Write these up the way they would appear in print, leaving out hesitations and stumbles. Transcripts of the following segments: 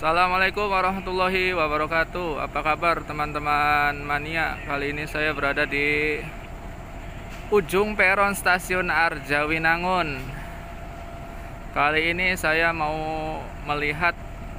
Assalamualaikum warahmatullahi wabarakatuh. Apa kabar teman-teman mania? Kali ini saya berada di ujung peron stasiun Arjawinangun. Kali ini saya mau melihat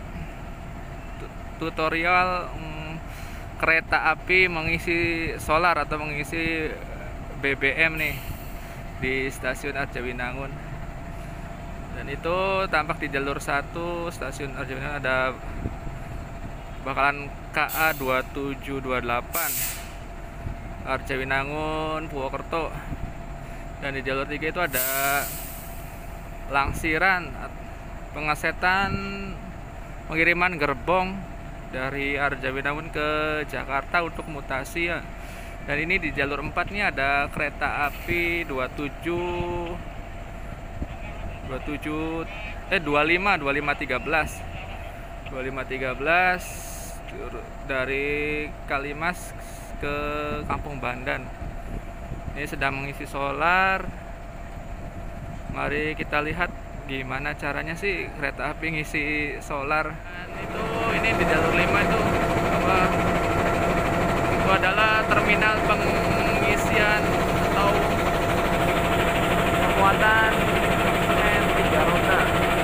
tutorial kereta api mengisi solar atau mengisi BBM nih di stasiun Arjawinangun. Dan itu tampak di jalur 1 stasiun Arjawinangun ada bakalan KA 2728 Arjawinangun Purwokerto. Dan di jalur 3 itu ada langsiran pengesetan pengiriman gerbong dari Arjawinangun ke Jakarta untuk mutasi ya. Dan ini di jalur 4 nih ada kereta api 25 dari Kalimas ke Kampung Bandan. Ini sedang mengisi solar. Mari kita lihat gimana caranya sih kereta api ngisi solar. Ini di jalur 5 itu adalah terminal pengisian atau pemuatan roda.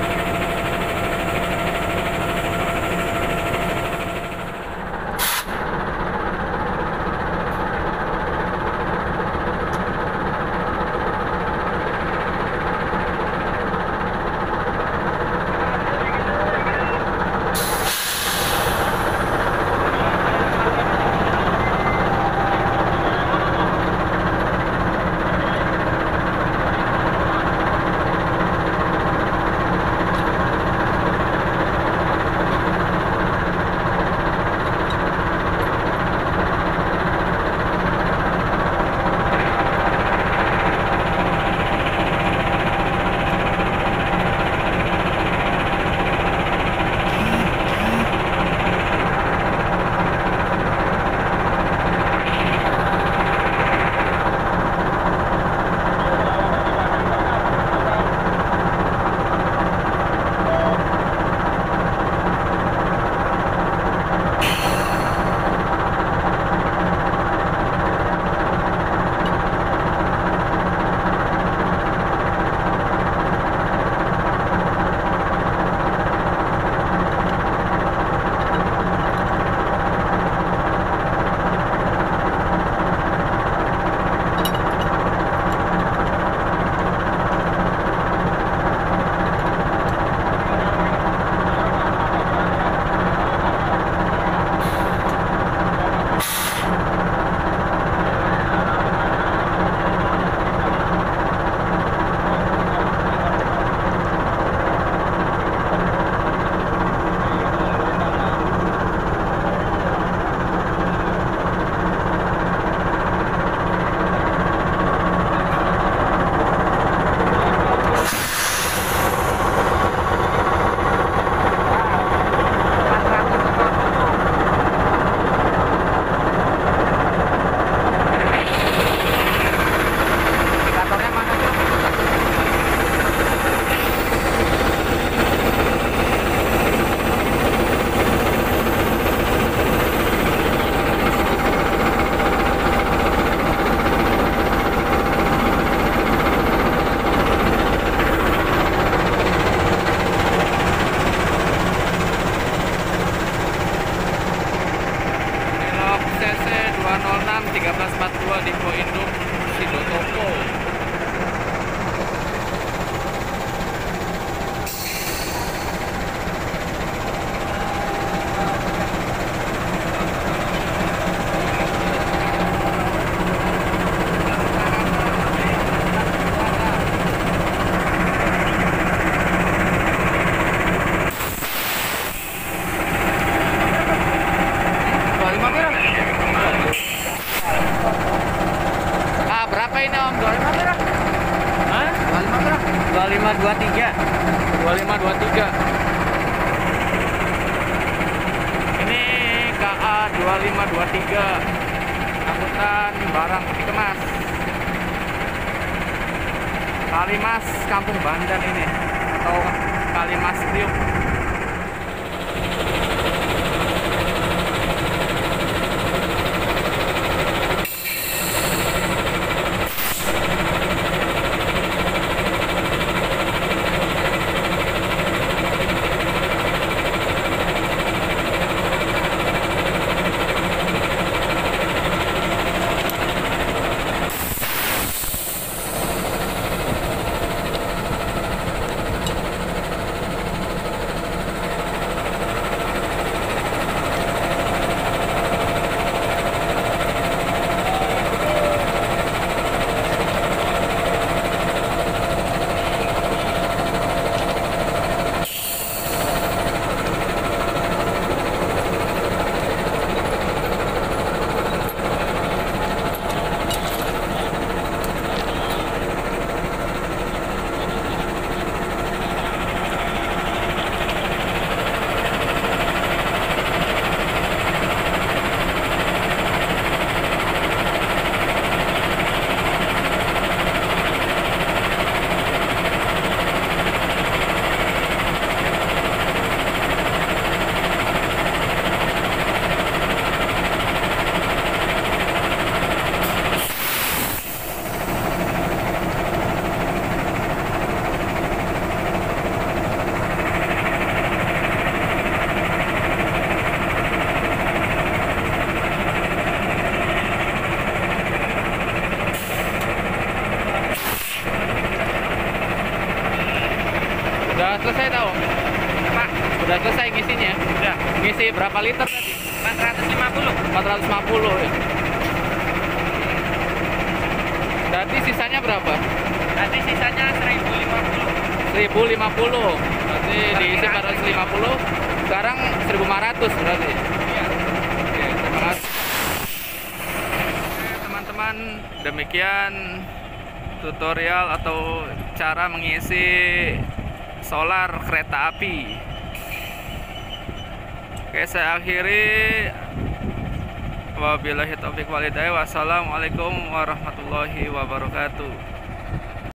di Induk Sidotoko. Berapa ini Om? 25 berapa? Hah? 25 berapa? 2523. 2523. Ini KA 2523. Angkutan barang dikemas. Kalimas Kampung Bandan ini atau Kalimas Priuk. selesai tahu? Pak, Udah selesai ngisinya? udah Ngisi berapa liter tadi? 450. 450 ya. Berarti sisanya berapa? Nanti sisanya 1050. 1050. Berarti diisi Perkiraan 450. Sekarang 1500 berarti. Iya. Oke, terima kasih. Oke, teman-teman, demikian tutorial atau cara mengisi solar kereta api. Oke, saya akhiri. Wabillahi taufiq walhidayah. Wassalamualaikum warahmatullahi wabarakatuh.